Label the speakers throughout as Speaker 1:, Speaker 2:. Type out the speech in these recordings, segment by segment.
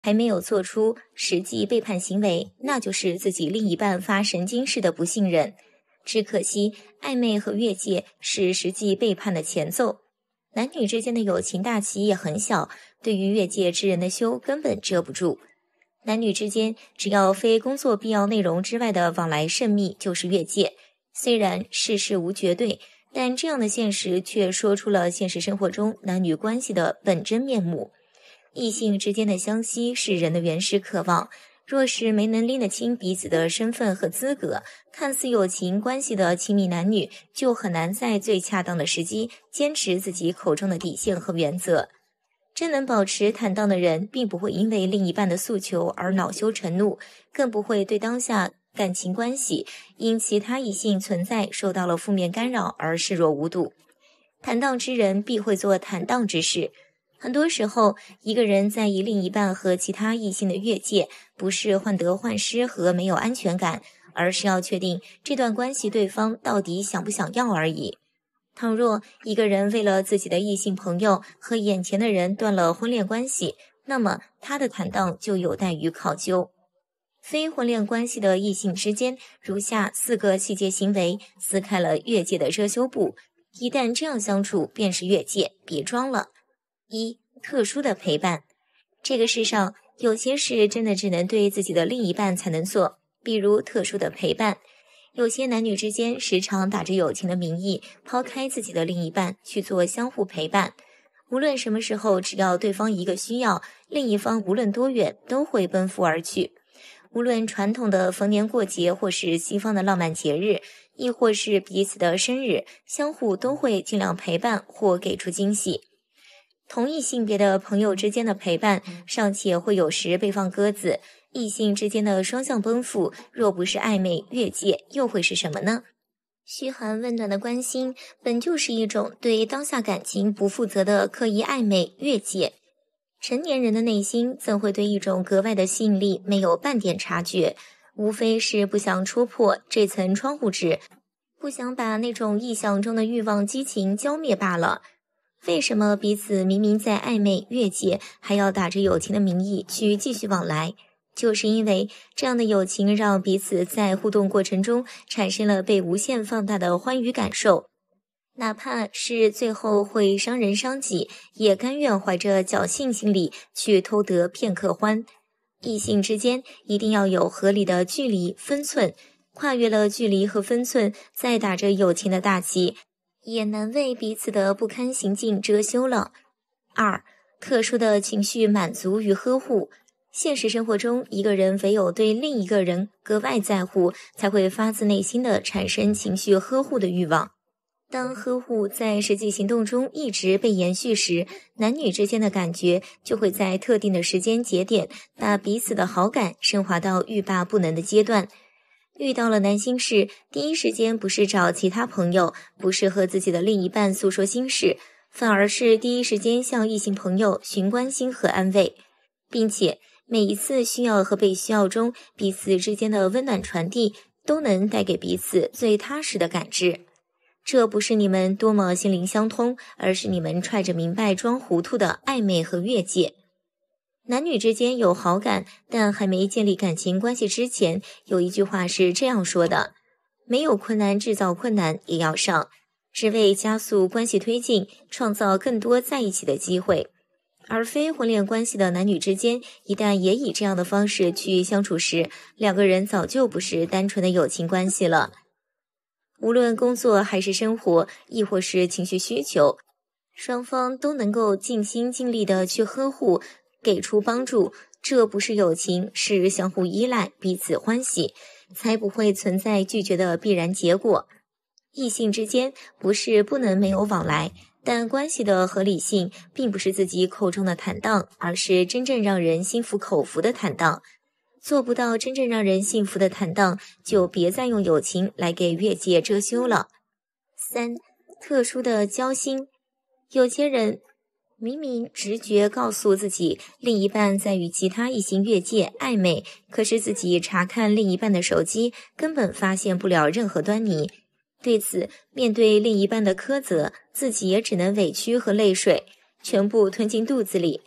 Speaker 1: 还没有做出实际背叛行为，那就是自己另一半发神经式的不信任。只可惜，暧昧和越界是实际背叛的前奏。男女之间的友情大旗也很小，对于越界之人的羞根本遮不住。男女之间只要非工作必要内容之外的往来甚密就是越界。虽然世事无绝对，但这样的现实却说出了现实生活中男女关系的本真面目。异性之间的相吸是人的原始渴望，若是没能拎得清彼此的身份和资格，看似友情关系的亲密男女就很难在最恰当的时机坚持自己口中的底线和原则。真能保持坦荡的人，并不会因为另一半的诉求而恼羞成怒，更不会对当下感情关系因其他异性存在受到了负面干扰而视若无睹。坦荡之人必会做坦荡之事。很多时候，一个人在意另一半和其他异性的越界，不是患得患失和没有安全感，而是要确定这段关系对方到底想不想要而已。倘若一个人为了自己的异性朋友和眼前的人断了婚恋关系，那么他的坦荡就有待于考究。非婚恋关系的异性之间，如下4个细节行为撕开了越界的遮羞布，一旦这样相处便是越界，别装了。1. 特殊的陪伴。这个世上有些事真的只能对自己的另一半才能做，比如特殊的陪伴。有些男女之间时常打着友情的名义，抛开自己的另一半去做相互陪伴。无论什么时候，只要对方一个需要，另一方无论多远都会奔赴而去。无论传统的逢年过节，或是西方的浪漫节日，亦或是彼此的生日，相互都会尽量陪伴或给出惊喜。同一性别的朋友之间的陪伴尚且会有时被放鸽子，异性之间的双向奔赴，若不是暧昧越界，又会是什么呢？嘘寒问暖的关心本就是一种对当下感情不负责的刻意暧昧越界。成年人的内心怎会对一种格外的吸引力没有半点察觉，无非是不想戳破这层窗户纸，不想把那种臆想中的欲望激情浇灭罢了。为什么彼此明明在暧昧越界，还要打着友情的名义去继续往来？就是因为这样的友情让彼此在互动过程中产生了被无限放大的欢愉感受，哪怕是最后会伤人伤己，也甘愿怀着侥幸心理去偷得片刻欢。异性之间一定要有合理的距离分寸，跨越了距离和分寸，再打着友情的大旗，也难为彼此的不堪行径遮羞了。2. 特殊的情绪满足与呵护。现实生活中，一个人唯有对另一个人格外在乎，才会发自内心的产生情绪呵护的欲望。当呵护在实际行动中一直被延续时，男女之间的感觉就会在特定的时间节点，把彼此的好感升华到欲罢不能的阶段。遇到了难心事，第一时间不是找其他朋友，不是和自己的另一半诉说心事，反而是第一时间向异性朋友寻关心和安慰，并且每一次需要和被需要中，彼此之间的温暖传递，都能带给彼此最踏实的感知。这不是你们多么心灵相通，而是你们揣着明白装糊涂的暧昧和越界。男女之间有好感，但还没建立感情关系之前，有一句话是这样说的：没有困难制造困难也要上，只为加速关系推进，创造更多在一起的机会。而非婚恋关系的男女之间，一旦也以这样的方式去相处时，两个人早就不是单纯的友情关系了。无论工作还是生活，亦或是情绪需求，双方都能够尽心尽力的去呵护，给出帮助，这不是友情，是相互依赖，彼此欢喜，才不会存在拒绝的必然结果。异性之间不是不能没有往来，但关系的合理性并不是自己口中的坦荡，而是真正让人心服口服的坦荡。做不到真正让人幸福的坦荡，就别再用友情来给越界遮羞了。3. 特殊的交心。有些人明明直觉告诉自己另一半在与其他异性越界暧昧，可是自己查看另一半的手机，根本发现不了任何端倪。对此，面对另一半的苛责，自己也只能委屈和泪水全部吞进肚子里。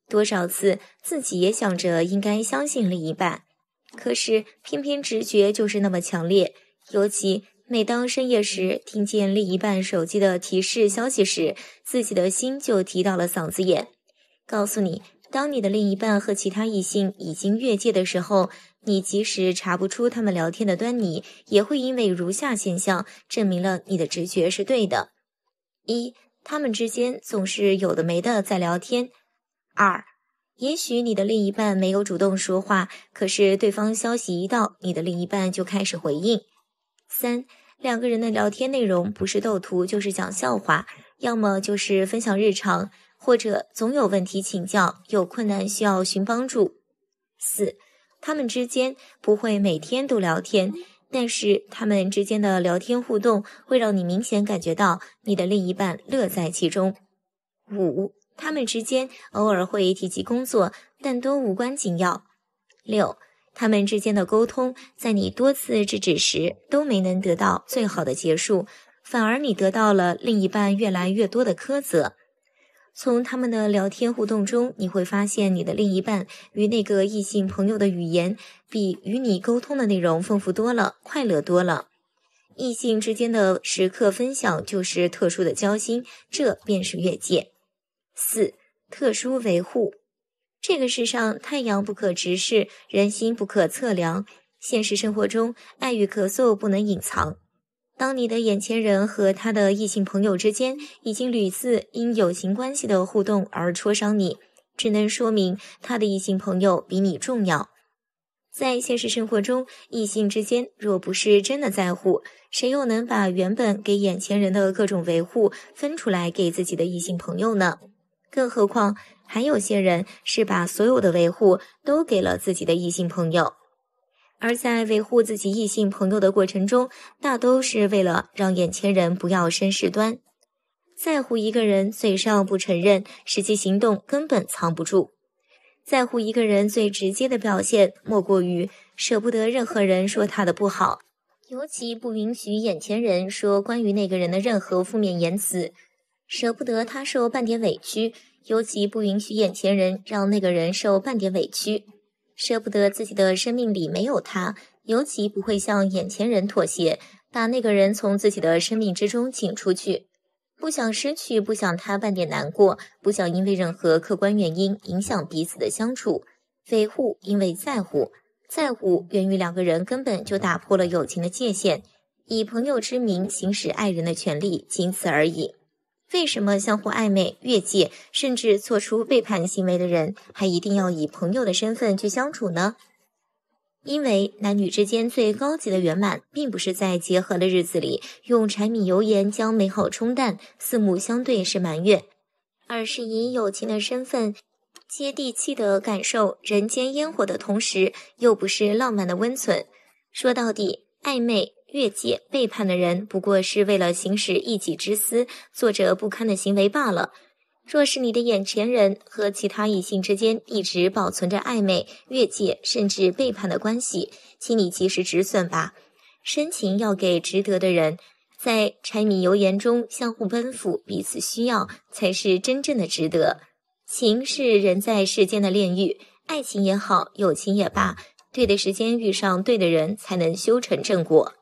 Speaker 1: 多少次自己也想着应该相信另一半，可是偏偏直觉就是那么强烈，尤其每当深夜时听见另一半手机的提示消息时，自己的心就提到了嗓子眼。告诉你，当你的另一半和其他异性已经越界的时候，你即使查不出他们聊天的端倪，也会因为如下现象证明了你的直觉是对的。一，他们之间总是有的没的在聊天。二，也许你的另一半没有主动说话，可是对方消息一到，你的另一半就开始回应。三，两个人的聊天内容不是斗图就是讲笑话，要么就是分享日常，或者总有问题请教，有困难需要寻帮助。四，他们之间不会每天都聊天，但是他们之间的聊天互动会让你明显感觉到你的另一半乐在其中。五，他们之间偶尔会提及工作，但都无关紧要。六，他们之间的沟通在你多次制止时都没能得到最好的结束，反而你得到了另一半越来越多的苛责。从他们的聊天互动中，你会发现你的另一半与那个异性朋友的语言比与你沟通的内容丰富多了，快乐多了。异性之间的时刻分享就是特殊的交心，这便是越界。四，特殊维护。这个世上太阳不可直视，人心不可测量。现实生活中，爱与咳嗽不能隐藏。当你的眼前人和他的异性朋友之间已经屡次因友情关系的互动而戳伤你，只能说明他的异性朋友比你重要。在现实生活中，异性之间若不是真的在乎，谁又能把原本给眼前人的各种维护分出来给自己的异性朋友呢？更何况还有些人是把所有的维护都给了自己的异性朋友。而在维护自己异性朋友的过程中，大都是为了让眼前人不要生事端。在乎一个人，嘴上不承认，实际行动根本藏不住。在乎一个人最直接的表现，莫过于舍不得任何人说他的不好，尤其不允许眼前人说关于那个人的任何负面言辞，舍不得他受半点委屈，尤其不允许眼前人让那个人受半点委屈。舍不得自己的生命里没有他，尤其不会向眼前人妥协，把那个人从自己的生命之中请出去。不想失去，不想他半点难过，不想因为任何客观原因影响彼此的相处。维护因为在乎，在乎源于两个人根本就打破了友情的界限，以朋友之名行使爱人的权利，仅此而已。为什么相互暧昧、越界，甚至做出背叛行为的人，还一定要以朋友的身份去相处呢？因为男女之间最高级的圆满，并不是在结合的日子里用柴米油盐将美好冲淡，四目相对是满月，而是以友情的身份，接地气的感受人间烟火的同时，又不是浪漫的温存。说到底，暧昧、越界、背叛的人不过是为了行使一己之私，做着不堪的行为罢了。若是你的眼前人和其他异性之间一直保存着暧昧、越界甚至背叛的关系，请你及时止损吧。深情要给值得的人，在柴米油盐中相互奔赴，彼此需要，才是真正的值得。情是人在世间的炼狱，爱情也好，友情也罢，对的时间遇上对的人，才能修成正果。